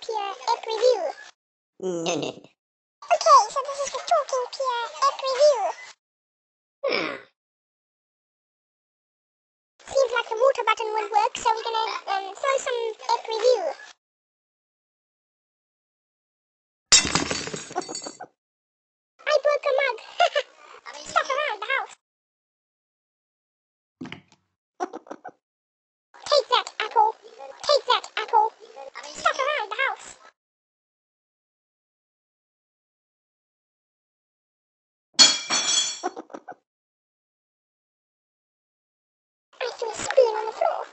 Pierre App Review. No, no, no. Okay, so this is the Talking Pierre App Review. Seems like the water button would work, so we're gonna throw some app review. I broke a mug. Stuck around the house. Take that, apple. Take that, apple. Stuck around the house. I threw a spoon on the floor.